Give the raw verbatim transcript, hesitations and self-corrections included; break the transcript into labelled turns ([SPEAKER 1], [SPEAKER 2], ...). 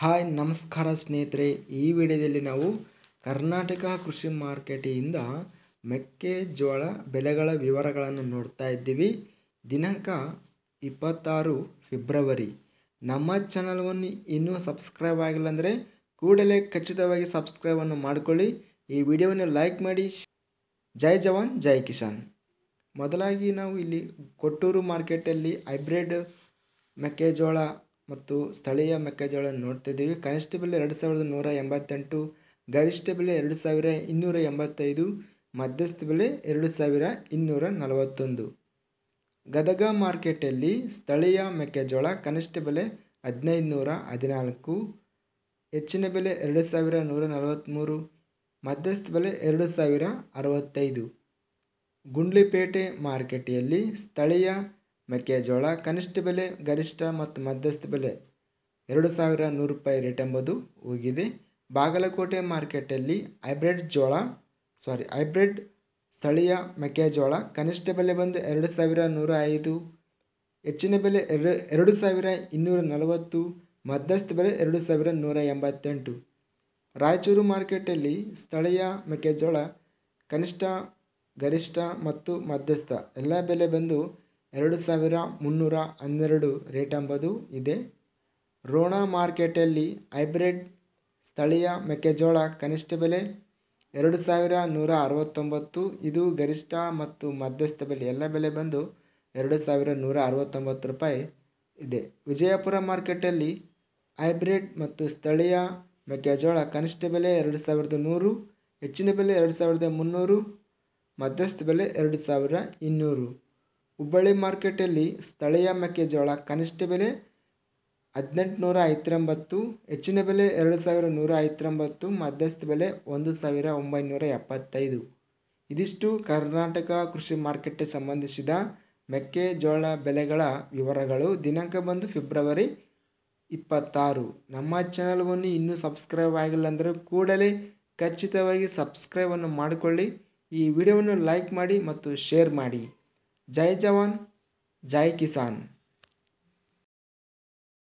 [SPEAKER 1] Hi ನಮಸ್ಕಾರ ಸ್ನೇಹಿತರೆ, ಈ ವಿಡಿಯೋದಲ್ಲಿ ನಾವು ಕರ್ನಾಟಕ ಕೃಷಿ ಮಾರುಕಟ್ಟೆಯಿಂದ ಮೆಕ್ಕೆಜೋಳ ಬೆಲೆಗಳ ವಿವರಗಳನ್ನು ನೋಡ್ತಾ ಇದ್ದೀವಿ. ದಿನಾಂಕ ಇಪ್ಪತ್ತಾರು ಫೆಬ್ರವರಿ. ನಮ್ಮ ಚಾನಲವನ್ನು ಇನ್ನೂ ಸಬ್ಸ್ಕ್ರೈಬ್ ಆಗಿಲ್ಲ ಅಂದರೆ ಕೂಡಲೇ ಖಚಿತವಾಗಿ ಸಬ್ಸ್ಕ್ರೈಬನ್ನು ಮಾಡಿಕೊಳ್ಳಿ. ಈ ವಿಡಿಯೋವನ್ನು ಲೈಕ್ ಮಾಡಿ. ಜೈ ಜವಾನ್ ಜೈ ಕಿಸಾನ್. ಮೊದಲಾಗಿ ನಾವು ಇಲ್ಲಿ ಕೊಟ್ಟೂರು ಮಾರ್ಕೆಟಲ್ಲಿ ಹೈಬ್ರಿಡ್ ಮೆಕ್ಕೆಜೋಳ ಮತ್ತು ಸ್ಥಳೀಯ ಮೆಕ್ಕೆಜೋಳ ನೋಡ್ತಿದ್ದೀವಿ. ಕನಿಷ್ಠ ಬೆಲೆ ಎರಡು ಸಾವಿರದ ನೂರ ಎಂಬತ್ತೆಂಟು, ಗರಿಷ್ಠ ಬೆಲೆ ಎರಡು ಸಾವಿರ ಇನ್ನೂರ ಎಂಬತ್ತೈದು, ಮಧ್ಯಸ್ಥ ಬೆಲೆ ಎರಡು ಸಾವಿರ ಇನ್ನೂರ ನಲವತ್ತೊಂದು. ಗದಗ ಮಾರ್ಕೆಟಲ್ಲಿ ಸ್ಥಳೀಯ ಮೆಕ್ಕೆಜೋಳ ಕನಿಷ್ಠ ಬೆಲೆ ಹದಿನೈದು ನೂರ ಹದಿನಾಲ್ಕು, ಹೆಚ್ಚಿನ ಬೆಲೆ ಎರಡು ಸಾವಿರ ನೂರ ನಲವತ್ತ್ಮೂರು, ಮಧ್ಯಸ್ಥ ಬೆಲೆ ಎರಡು ಸಾವಿರ ಅರವತ್ತೈದು. ಗುಂಡ್ಲುಪೇಟೆ ಮಾರುಕಟ್ಟೆಯಲ್ಲಿ ಸ್ಥಳೀಯ ಮೆಕ್ಕೆಜೋಳ ಕನಿಷ್ಠ ಬೆಲೆ, ಗರಿಷ್ಠ ಮತ್ತು ಮಧ್ಯಸ್ಥ ಬೆಲೆ ಎರಡು ಸಾವಿರ ನೂರು ರೂಪಾಯಿ ರೇಟ್ ಎಂಬುದು ಹೋಗಿದೆ. ಬಾಗಲಕೋಟೆ ಮಾರ್ಕೆಟಲ್ಲಿ ಹೈಬ್ರಿಡ್ ಜೋಳ ಸಾರಿ ಹೈಬ್ರಿಡ್ ಸ್ಥಳೀಯ ಮೆಕ್ಕೆಜೋಳ ಕನಿಷ್ಠ ಬೆಲೆ ಬಂದು ಎರಡು ಸಾವಿರ ನೂರ ಐದು, ಹೆಚ್ಚಿನ ಬೆಲೆ ಎರಡು ಎರಡು ಸಾವಿರ ಇನ್ನೂರ ನಲವತ್ತು, ಮಧ್ಯಸ್ಥ ಬೆಲೆ ಎರಡು ಸಾವಿರ ನೂರ ಎಂಬತ್ತೆಂಟು. ರಾಯಚೂರು ಮಾರ್ಕೆಟಲ್ಲಿ ಸ್ಥಳೀಯ ಮೆಕ್ಕೆಜೋಳ ಕನಿಷ್ಠ, ಗರಿಷ್ಠ ಮತ್ತು ಮಧ್ಯಸ್ಥ ಎಲ್ಲ ಬೆಲೆ ಬಂದು ಎರಡು ಸಾವಿರ ಮುನ್ನೂರ ಹನ್ನೆರಡು ರೇಟ್ ಎಂಬುದು ಇದೆ. ರೋಣ ಮಾರ್ಕೆಟಲ್ಲಿ ಹೈಬ್ರಿಡ್ ಸ್ಥಳೀಯ ಮೆಕ್ಕೆಜೋಳ ಕನಿಷ್ಠ ಬೆಲೆ ಎರಡು ಸಾವಿರ ನೂರ ಅರವತ್ತೊಂಬತ್ತು, ಇದು ಗರಿಷ್ಠ ಮತ್ತು ಮಧ್ಯಸ್ಥ ಬೆಲೆ ಎಲ್ಲ ಬೆಲೆ ಬಂದು ಎರಡು ಸಾವಿರ ನೂರ ಅರವತ್ತೊಂಬತ್ತು ರೂಪಾಯಿ ಇದೆ. ವಿಜಯಪುರ ಮಾರ್ಕೆಟಲ್ಲಿ ಹೈಬ್ರಿಡ್ ಮತ್ತು ಸ್ಥಳೀಯ ಮೆಕ್ಕೆಜೋಳ ಕನಿಷ್ಠ ಬೆಲೆ ಎರಡು ಸಾವಿರದ ನೂರು, ಹೆಚ್ಚಿನ ಬೆಲೆ ಎರಡು ಸಾವಿರದ ಮುನ್ನೂರು, ಮಧ್ಯಸ್ಥ ಬೆಲೆ ಎರಡು ಸಾವಿರ ಇನ್ನೂರು. ಹುಬ್ಬಳ್ಳಿ ಮಾರ್ಕೆಟಲ್ಲಿ ಸ್ಥಳೀಯ ಮೆಕ್ಕೆಜೋಳ ಕನಿಷ್ಠ ಬೆಲೆ ಹದಿನೆಂಟು ನೂರ ಐವತ್ತೊಂಬತ್ತು, ಹೆಚ್ಚಿನ ಬೆಲೆ ಎರಡು ಸಾವಿರ ನೂರ ಐವತ್ತೊಂಬತ್ತು, ಮಧ್ಯಸ್ಥ ಬೆಲೆ ಒಂದು ಸಾವಿರ ಒಂಬೈನೂರ ಎಪ್ಪತ್ತೈದು. ಇದಿಷ್ಟು ಕರ್ನಾಟಕ ಕೃಷಿ ಮಾರುಕಟ್ಟೆ ಸಂಬಂಧಿಸಿದ ಮೆಕ್ಕೆಜೋಳ ಬೆಲೆಗಳ ವಿವರಗಳು. ದಿನಾಂಕ ಬಂದು ಫೆಬ್ರವರಿ ಇಪ್ಪತ್ತಾರು. ನಮ್ಮ ಚಾನಲವನ್ನು ಇನ್ನೂ ಸಬ್ಸ್ಕ್ರೈಬ್ ಆಗಿಲ್ಲ ಅಂದರೆ ಕೂಡಲೇ ಖಚಿತವಾಗಿ ಸಬ್ಸ್ಕ್ರೈಬನ್ನು ಮಾಡಿಕೊಳ್ಳಿ. ಈ ವಿಡಿಯೋವನ್ನು ಲೈಕ್ ಮಾಡಿ ಮತ್ತು ಶೇರ್ ಮಾಡಿ. ಜೈ ಜವಾನ್ ಜೈ ಕಿಸಾನ್.